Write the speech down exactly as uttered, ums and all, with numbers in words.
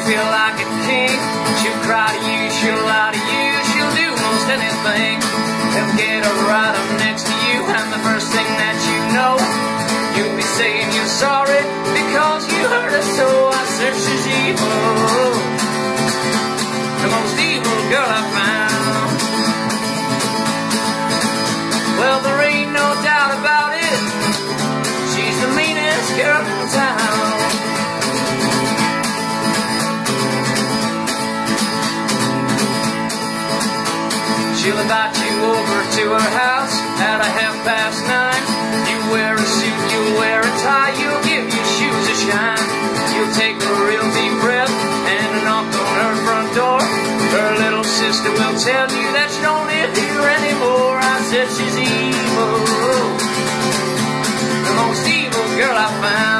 feel like a king. She'll cry to you, she'll lie to you, she'll do most anything. They'll get her right up next to you, and the first thing that you know, you'll be saying you're sorry because you hurt her so. I said she's evil, the most evil girl I found. Well, there ain't no doubt about it, she's the meanest girl in town. She'll invite you over to her house at a half past nine. You wear a suit, you'll wear a tie, you'll give your shoes a shine. You'll take a real deep breath and knock on her front door. Her little sister will tell you that she don't live here anymore. I said she's evil, the most evil girl I found.